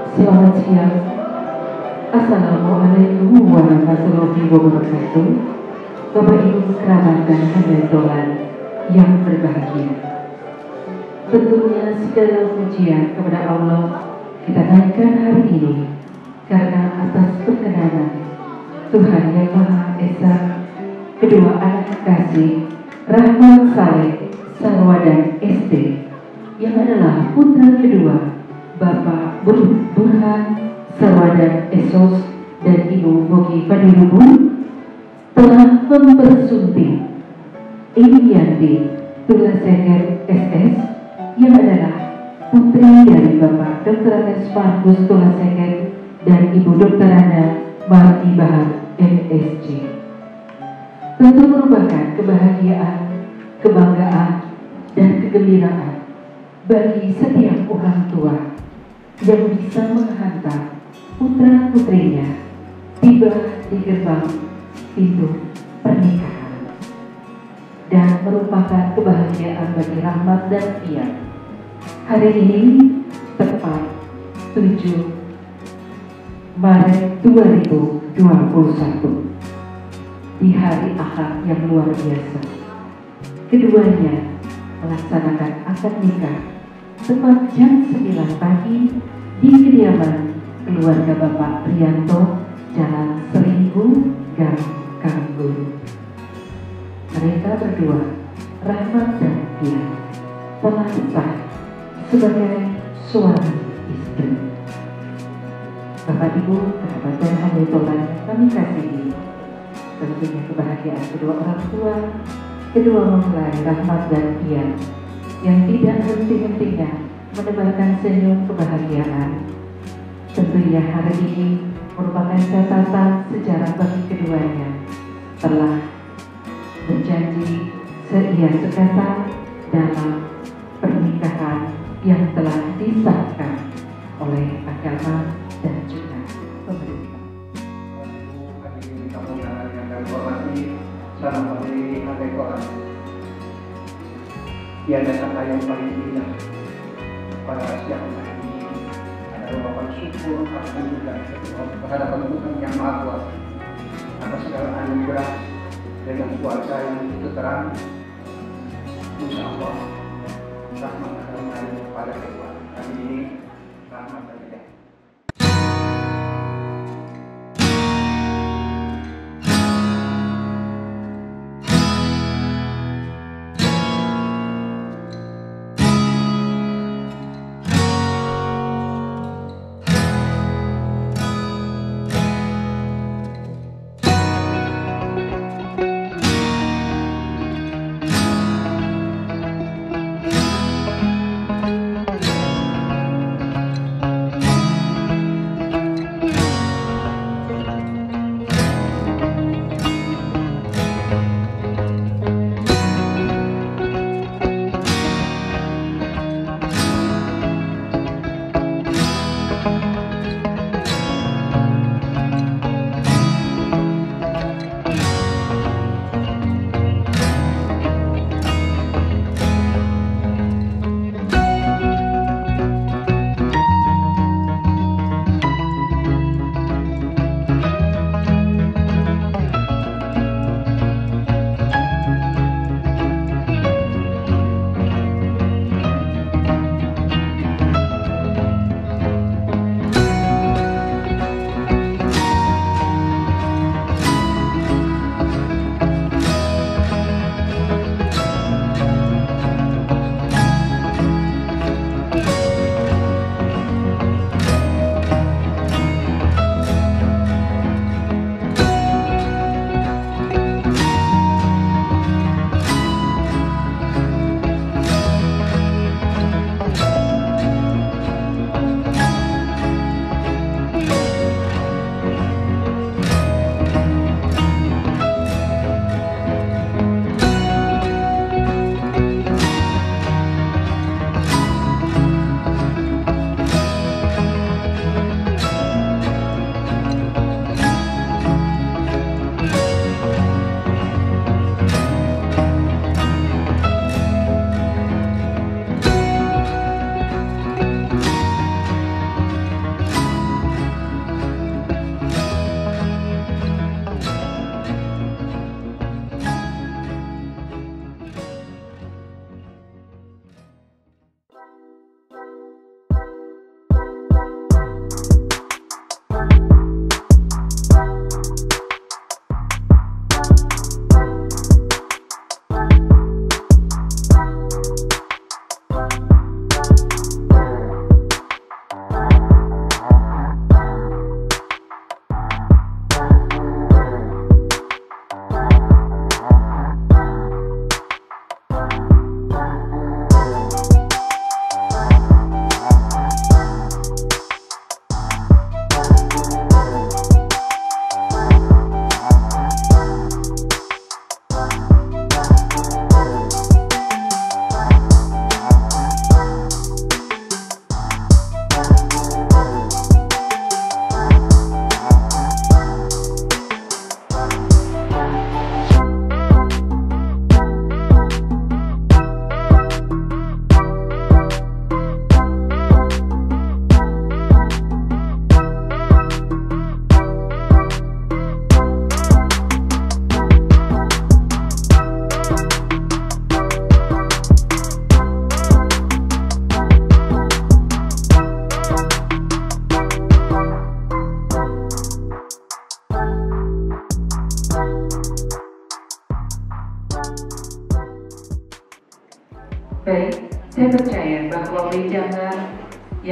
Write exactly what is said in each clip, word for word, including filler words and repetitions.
Selamat siang. Assalamualaikum warahmatullahi wabarakatuh. Bapak Ibu kerabat dan hadirin yang berbahagia. Tentunya segala pujian kepada Allah kita naikkan hari ini karena atas perkenanan Tuhan Yang Maha Esa, kedua anak kasih Rahmat Saleh Sarwadan S D yang adalah putra kedua Bapak Burhan Sarwadan S O S dan Ibu Bogi Padirubun telah mempersunting Inianti Tulaseger S S yang adalah putri dari Bapak doktor Andes Markus Tulaseger dan Ibu doktor Ana Marti Bahar M S C. Tentu merupakan kebahagiaan, kebanggaan, dan kegembiraan bagi setiap orang tua yang bisa menghantar putra-putrinya tiba di gerbang pintu pernikahan, dan merupakan kebahagiaan bagi Rahmat dan Pia. Hari ini tepat tujuh Maret dua ribu dua puluh satu, di hari Ahad yang luar biasa. Keduanya melaksanakan akad nikah tepat jam sembilan pagi di kediaman keluarga Bapak Prianto, Jalan Seringgu, Gang Kangguru. Mereka berdua, Rahmat dan Pia, telah sah sebagai suami istri. Bapak Ibu, kerabat dan hadirin kami kasihi, tentunya kebahagiaan kedua orang tua, kedua mempelai Rahmat dan Pia yang tidak henti-hentinya menebarkan senyum kebahagiaan. Tentunya hari ini merupakan catatan sejarah bagi keduanya, telah berjanji seia sekata dalam pernikahan yang telah disahkan oleh agama dan juga pemerintah. Hadirin tamu yang kami hormati, salam dari Hati Quran. Tiada kata yang paling indah pada siang hari ini adalah ungkapan syukur alhamdulillah kehadapan Tuhan Yang Maha Kuasa atas segala anugerah dengan keluarga yang begitu terang. Insya Allah rahmat akan mengalir pada keluarga kami ini, rahmat dan hidayah.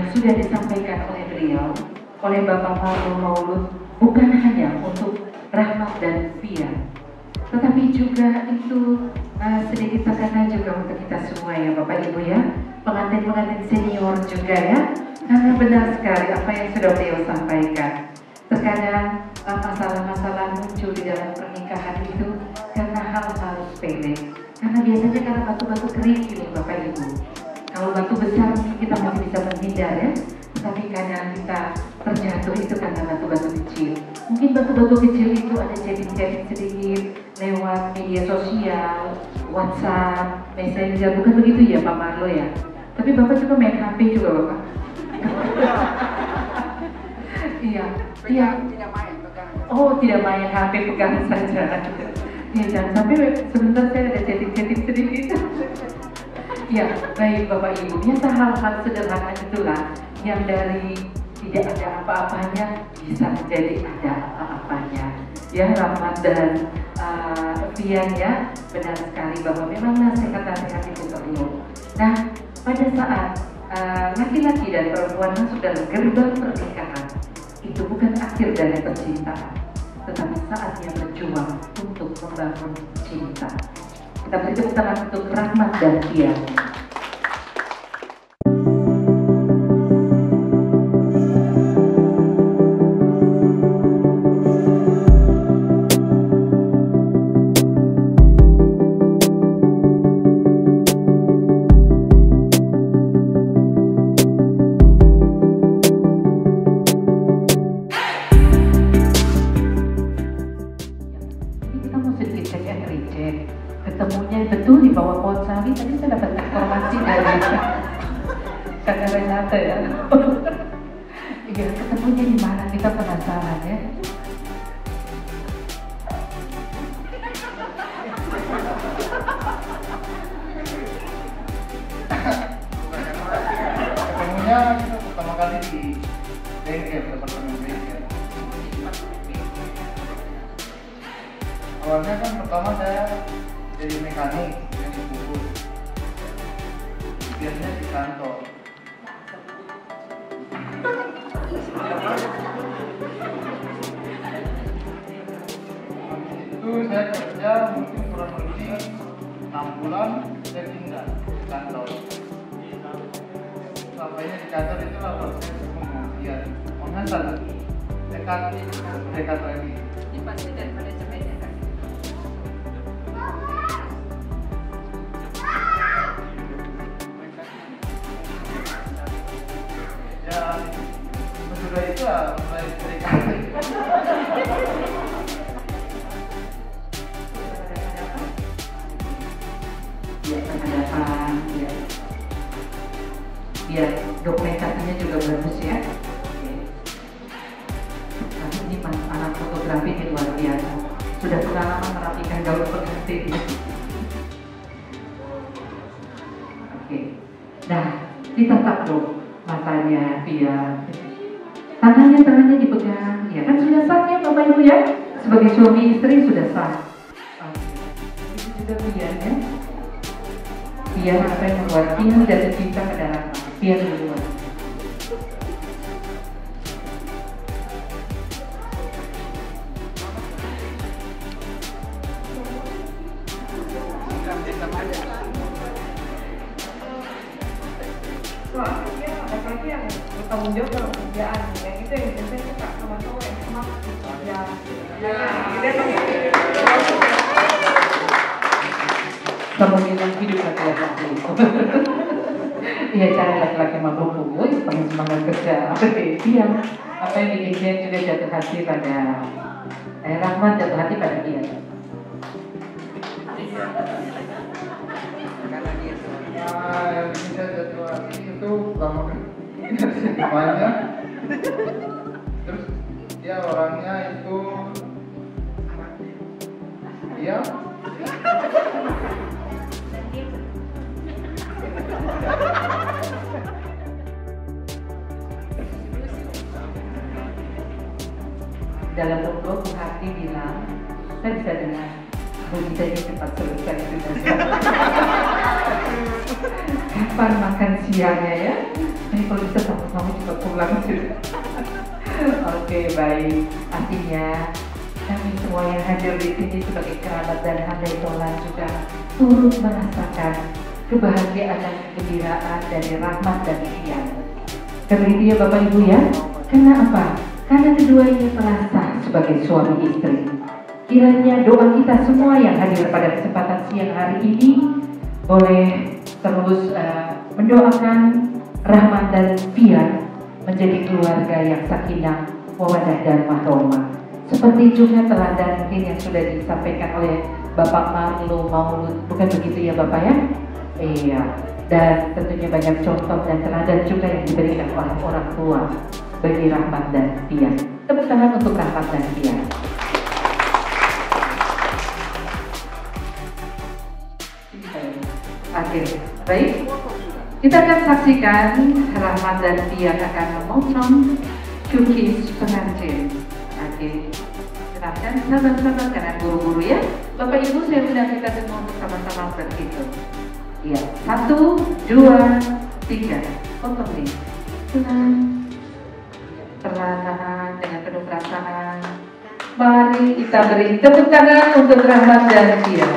yang sudah disampaikan oleh beliau, oleh Bapak Marlo Maulud, bukan hanya untuk Rahmat dan Fia, tetapi juga itu uh, sedikit tekanan juga untuk kita semua ya Bapak Ibu ya, pengantin-pengantin senior juga ya, karena benar sekali apa yang sudah beliau sampaikan. Terkadang uh, masalah-masalah muncul di dalam pernikahan itu karena hal-hal sepele, karena biasanya karena batu-batu kerikil Bapak Ibu. Kalau batu besar kita masih bisa menghindar ya, tapi kadang kita terjatuh itu karena batu-batu kecil. Mungkin batu-batu kecil itu ada chatting-chatting sedikit lewat media sosial, WhatsApp, Messenger, bukan begitu ya Pak Marlo ya? Tapi Bapak juga main H P juga Bapak? Iya, iya. Tidak main, pegang. Oh, tidak main H P, pegang saja. Ya, jangan sampai sebentar saya ada chatting-chatting sedikit. Ya, baik Bapak Ibu, biasa hal-hal sederhana itulah yang dari tidak ada apa-apanya bisa menjadi ada apa-apanya. Ya, Rahmat dan uh, Fian ya, benar sekali bahwa memang nasihat-nasihat itu perlu. Nah, pada saat laki-laki uh, dan perempuan masuk dalam gerbang pernikahan, itu bukan akhir dari percintaan, tetapi saatnya berjuang untuk membangun cinta. Kita beri tepuk tangan untuk Rahmat dan Fian. Ketemunya betul di bawah pohon sawi, tadi saya dapat informasi dari kakak Renata ya. Iya, ketemunya di mana, kita penasaran ya. Ketemunya kita pertama kali di bengkel, departemen bengkel. Awalnya kan pertama saya jadi mekanik, jadi buku. Biasanya di kantor. Itu saya kerja mungkin kurang lebih enam bulan, saya pindah ke kantor. Sampainya di kantor itu lah proses pembuktian. Mengantar dekat, dekat lagi. Ini pasti daripada cemennya kan? Ya, sudah itu lah mulai dekat. Ya, penghadapan, ya. Biar dokumentasinya juga bagus ya. Oke. Nah, ini mas anak fotografi ini luar biasa. Sudah pengalaman merapikan gaun pengantin. Oke. Nah, ditatap dong matanya Fia. Tangannya tangannya dipegang. Ya kan sudah sah ya Bapak Ibu ya. Sebagai suami istri sudah sah. Oke. Itu juga Fia ya. Fia apa yang membuat Fia jatuh cinta pada Rahmat. Fia duluan. Soalnya laki-laki yang bertanggung jawab dalam kerjaan, yang itu yang biasanya suka sama cowok yang semangat ya. Kamu bilang hidup laki-laki. Iya, cara laki-laki mampu pukul, pengen semangat kerja. Oke, dia apa yang bikin dia juga jatuh hati pada eh, Rahmat, jatuh hati pada dia. Nah, yang bikin saya jatuh hati itu pertama dari banyak. Terus dia orangnya itu dia dalam doa Bu Hati bilang, saya bisa dengar Bu kita ini cepat selesai sudah. Kapan makan siangnya ya? Ini kalau bisa sama-sama cepat pulang sudah. Oke, baik. Artinya kami semua yang hadir di sini sebagai kerabat dan handai tolan juga turut merasakan kebahagiaan dan kegembiraan dari Rahmat dan Fian. Karena itu ya Bapak Ibu ya, karena apa? Karena keduanya telah sah sebagai suami istri. Kiranya doa kita semua yang hadir pada kesempatan siang hari ini boleh terus uh, mendoakan Rahmat dan Fian menjadi keluarga yang sakinah, mawaddah dan warahmah. Seperti juga teladan mungkin yang sudah disampaikan oleh Bapak Marlo Maulud, bukan begitu ya Bapak ya? Iya. Dan tentunya banyak contoh dan teladan juga yang diberikan oleh orang tua bagi Rahmat dan Fian. Tepuk tangan untuk Rahmat dan Fian. Akhir, baik. Kita akan saksikan Rahmat dan Fian akan memotong cookies pengantin. Oke, silahkan sahabat-sahabat karena buru-buru ya. Bapak Ibu saya undang kita semua untuk sama-sama berhitung. Iya, satu, dua, tiga. Potong nih. Pelan, perlahan dengan penuh perasaan. Mari kita beri tepuk tangan untuk Rahmat dan Fian.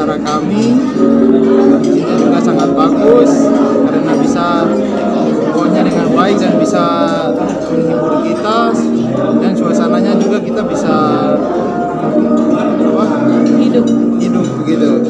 acara kami. Isinya juga sangat bagus karena bisa pokoknya dengan baik dan bisa menghibur kita, dan suasananya juga kita bisa apa? hidup hidup begitu.